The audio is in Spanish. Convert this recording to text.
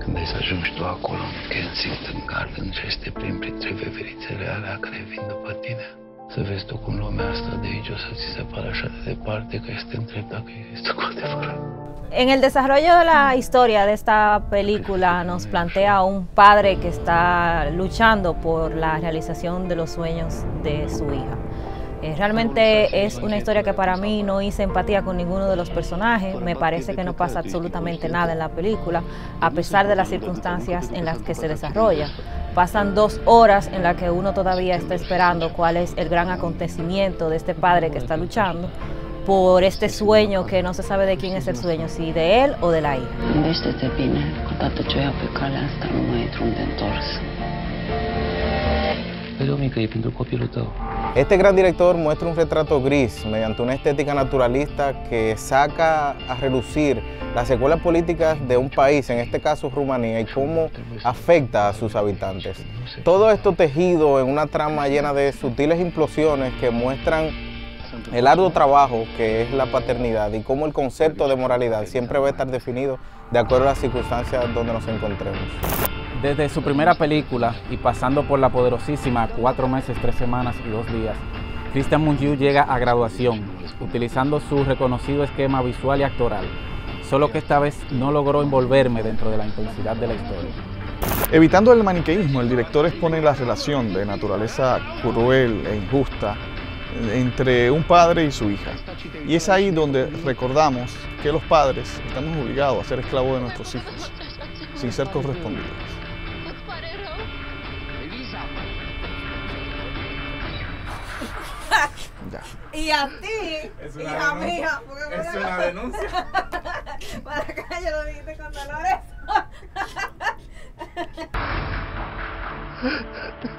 Când ai să ajungi tu acolo, în Kensington Gardens și ai să te plimbi printre veverițele alea care vin după tine, să vezi tu cum lumea asta de aici o să ți se pară așa de departe că este întreb dacă există cu adevărat. En el desarrollo de la historia de esta película nos plantea un padre que está luchando por la realización de los sueños de su hija. Realmente es una historia que para mí no hice empatía con ninguno de los personajes, me parece que no pasa absolutamente nada en la película, a pesar de las circunstancias en las que se desarrolla. Pasan 2 horas en las que uno todavía está esperando cuál es el gran acontecimiento de este padre que está luchando por este sueño que no se sabe de quién es el sueño, si de él o de la hija. Gândește-te bine, odată ce o iau pe calea asta nu mai e drum de întors. Vede o mică, e pentru copilul tău. Este gran director muestra un retrato gris mediante una estética naturalista que saca a relucir las secuelas políticas de un país, en este caso Rumanía, y cómo afecta a sus habitantes. Todo esto tejido en una trama llena de sutiles implosiones que muestran el arduo trabajo que es la paternidad y cómo el concepto de moralidad siempre va a estar definido de acuerdo a las circunstancias donde nos encontremos. Desde su primera película y pasando por la poderosísima 4 meses, 3 semanas y 2 días, Cristian Mungiu llega a graduación, utilizando su reconocido esquema visual y actoral, solo que esta vez no logró envolverme dentro de la intensidad de la historia. Evitando el maniqueísmo, el director expone la relación de naturaleza cruel e injusta entre un padre y su hija. Y es ahí donde recordamos que los padres estamos obligados a ser esclavos de nuestros hijos, sin ser correspondidos. Ya. Y a ti, hija mía, porque es una denuncia. Para acá yo lo dijiste con dolores.